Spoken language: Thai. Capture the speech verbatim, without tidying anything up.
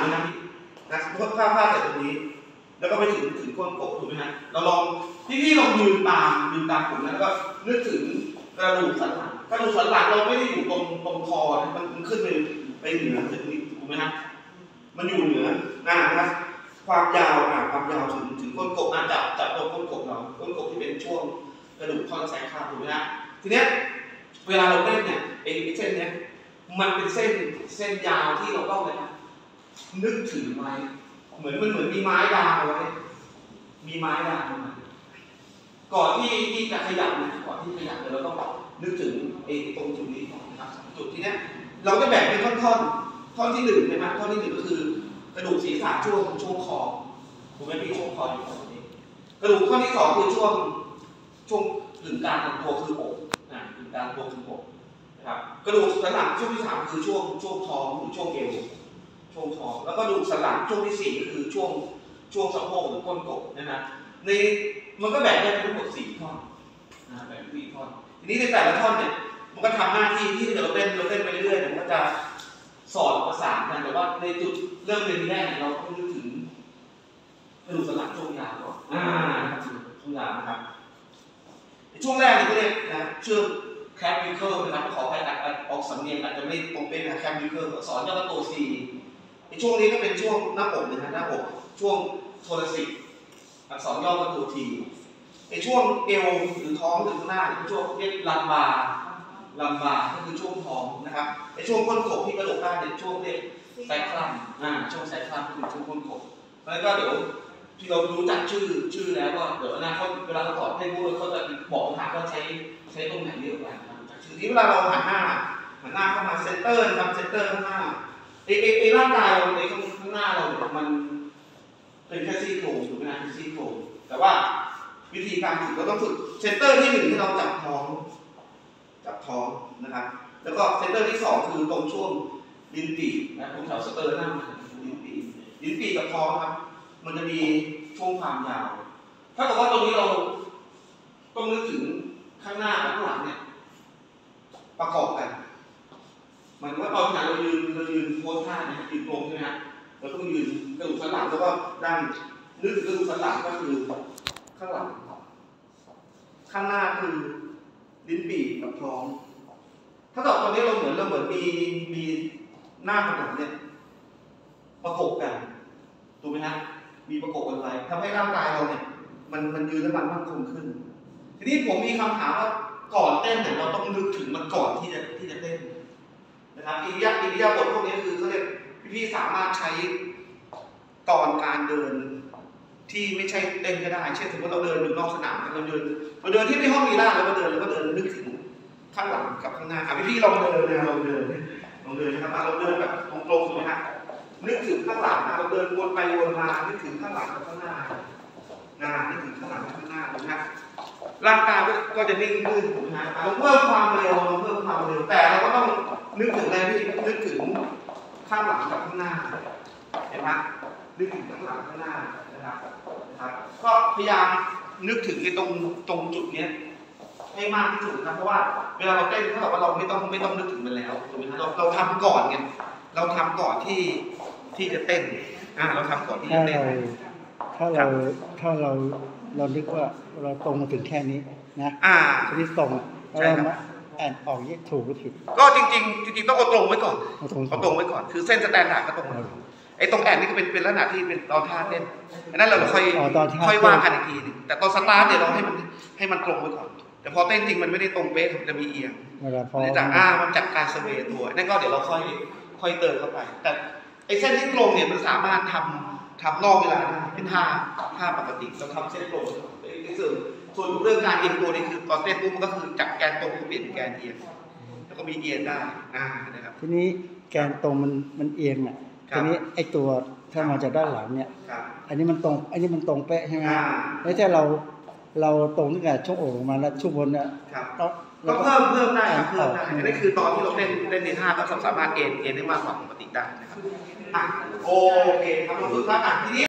เลยนะนะผ้าผ้าแต่ตรงนี้แล้วก็ไปถึงถึงก้นกบถูกไหมฮะเราลองพี่พี่ลองยืนตามยืนตามผมนะแล้วก็นึกถึงกระดูกสันหลังกระดูกสันหลังเราไม่ได้อยู่ตรงตรงคอนะมันขึ้นไปไปเหนือถึงนี้ถูกไหมฮะมันอยู่เหนือหน้านะครับความยาวอ่ะความยาวถึงถึงก้นกบนะจับจับตรงก้นกบเราก้นกบที่เป็นช่วงกระดูกท่อนแสงข้างถูกไหมฮะทีเนี้ยเวลาเราเล่นเนี่ยไอ้เส้นเนี้ยมันเป็นเส้นเส้นยาวที่เราต้องเลยนะนึกถึงไว้เหมือนมันเหมือนมีไม้ดามไว้มีไม้ดามมาก่อนที่ที่จะขยับนะก่อนที่ขยับเราต้องนึกถึงไอ้ตรงจุดนี้ก่อนนะครับจุดที่เนี้ยเราจะแบ่งเป็นท่อนๆท่อนที่หนึ่งใช่ไหมท่อนที่หนึ่งก็คือกระดูกศีรษะช่วงช่วงคอถูกไหมพี่ช่วงคออยู่ตรงนี้กระดูกท่อนที่สองคือช่วงช่วงกึ่งกลางของตัวคืออกนะกึ่งกลางตัวคืออกนะครับกระดูกสันหลังช่วงที่สามคือช่วงช่วงท้องหรือช่วงเอวช่วงท้องแล้วก็กระดูกสันหลังช่วงที่สี่ก็คือช่วงช่วงสะโพกหรือก้นกบนะฮะในมันก็แบ่งได้เป็นทั้งหมดสี่ท่อนนะแบ่งเป็นสี่ท่อนทีนี้ในแต่ละท่อนเนี่ยมันก็ทำหน้าที่ที่เราเล่นเราเล่นไปเรื่อยๆเนี่ยมันก็จะสอดประสานกันแต่ว่าในจุดเริ่มเรียนแรกเนี่ยเราต้องนึกถึงกระดูกสันหลังช่วงยาวก่อนอ่าช่วงยาวนะครับในช่วงแรกเนี่ยเขาเรียกนะช่วงแคปวิเคิลนะครับขอให้ออกสำเนียงอาจจะไม่ตรงเป็นนะแคปวิเคิลสอนย่อตัว C ในช่วงนี้ก็เป็นช่วงหน้าอกนะฮะหน้าอกช่วงโทรซิกอักษรย่อตัว T ในช่วงเอวหรือท้องหรือข้างหน้าเป็นช่วงเรียกลัมบาลัมบาก็คือช่วงท้องนะครับในช่วงก้นกบที่กระโดดได้ในช่วงเรียกไซคลัมอ่าช่วงไซคลัมคือช่วงก้นกบแล้วก็เดี๋ยวที่เรารู้จักชื่อชื่อแล้วก็เดี๋ยวอนาคตเวลาเราสอนให้พูดเขาจะบอกทางว่าใช้ใช้ตรงไหนเรียกอะไรจากชื่อนี้เวลาเราหันหน้าหันหน้าเข้ามาเซนเตอร์นะครับเซนเตอร์ข้างหน้าไอไอไอร่างกายเราในข้างหน้าเราเนี่ยมันเป็นแค่ซี่โครงถูกไหมนะเป็นซี่โครงแต่ว่าวิธีการฝึกเราต้องฝึกเซนเตอร์ที่หนึ่งที่เราจับท้องจับท้องนะครับแล้วก็เซนเตอร์ที่สองคือตรงช่วงลิ้นปี่นะตรงแถวสเตอร์นั่นลิ้นปี่ลิ้นปี่กับท้องครับมันจะมีช่วงความยาวถ้าเกิดว่าตรงนี้เราต้องนึกถึงข้างหน้ากับข้างหลังเนี่ยประกอบกันมันว่าตอนที่เรายืนเรายืนโพสท่าเนี่ยยืนตรงใช่ไหมฮะเราต้องยืนกระดูกสันหลังแล้วก็ด้านนึกถึงกระดูกสันหลังก็คือข้างหลังข้างหน้าคือลิ้นปี่กับท้องถ้าเกิดตอนนี้เราเหมือนเราเหมือนมีมีหน้ากับหลังเนี่ยประกบกันถูกไหมฮะมีประกบกันไว้ทำให้ร่างกายเราเนี่ยมันมันยืนและมันมั่นคงขึ้นทีนี้ผมมีคำถามว่าก่อนเต้นเนี่ยเราต้องนึกถึงมันก่อนที่จะที่จะเต้นนะครับอิริยาอิริยาบถพวกนี้คือเขาเรียกพี่ๆสามารถใช้ตอนการเดินที่ไม่ใช่เต้นก็ได้เช่นสมมติเราเดินอยู่นอกสนามเราเดินเราเดินที่ไม่ห้องมีล่าเราก็เดินเราก็เดินนึกถึงข้างหลังกับข้างหน้าอ่ะพี่ๆเราเดินนะเราเดินเราเดินนะครับเราเดินแบบตรงๆถูกไหมฮะนึกถึงข้างหลังนะเราเดินวนไปวนมานึกถึงข้างหลังกับข้างหน้านะนึกถึงข้างหลังกับข้างหน้าถูกไหมฮะร่างกายก็จะนิ่งขึ้นถูกไหมฮะเราเพิ่มความเร็วเราเพิ่มความเร็วแต่เราก็ต้องนึกถึงอะไรพี่นึกถึงข้างหลังกับข้างหน้าเห็นไหมนึกถึงข้างหลังข้างหน้านะครับนะครับก็พยายามนึกถึงในตรงตรงจุดนี้ให้มากที่สุดนะเพราะว่าเวลาเราเต้นถ้าเกิดว่าเราไม่ต้องไม่ต้องนึกถึงมันแล้วถูกไหมครับเราเราทำก่อนไงเราทำก่อนที่ที่จะเต้นอ่าเราทำก่อนที่จะเต้นถ้าเราถ้าเราเรานึกว่าเราตรงมาถึงแค่นี้นะอ่าที่ตรงแล้วเราแอนออกยี่ถูกหรือผิดก็จริงๆจริงๆต้องเอาตรงไว้ก่อนเอาตรงไว้ก่อนคือเส้นสแตนดาร์ดก็ตรงไอ้ตรงแอนนี่ก็เป็นเป็นลักษณะที่เป็นตอนท่าเต้นอันนั้นเราค่อยค่อยว่ากันอีกทีนึงแต่ตอนสตาร์ทเนี่ยเราให้มันให้มันตรงไว้ก่อนแต่พอเต้นจริงมันไม่ได้ตรงเป๊ะมันจะมีเอียงมันจากอ่ามันจากการเซเวย์ตัวนั่นก็เดี๋ยวเราค่อยค่อยเติมเข้าไปแต่ไอ้เส้นที่ตรงเนี่ยมันสามารถทำทำนอกเวลาได้เป็นท่าท่าปกติเราทำเส้นตรงในส่วนส่วนเรื่องการเอียงตัวนี่คือตอนเต้นปุ๊บมันก็คือจากแกนตรงเปลี่ยนแกนเอียงแล้วก็มีเอียงได้อ่านะครับทีนี้แกนตรงมันมันเอียงอ่ะทีนี้ไอ้ตัวถ้ามาจากด้านหลังเนี่ยอันนี้มันตรงอันนี้มันตรงเป๊ะใช่ไหมแล้วถ้าเราเราตรงตั้งแต่ช่วงอกมาแล้วช่วงบนเนี่ยก็เพิ่มเพิ่มได้ครับเพิ่มได้อันนี้คือตอนที่เราเล่นเล่นในท่าก็สามารถเอ็นเอ็นได้มากกว่าปกติได้นะครับโอเคครับเราฝึกครับทีนี้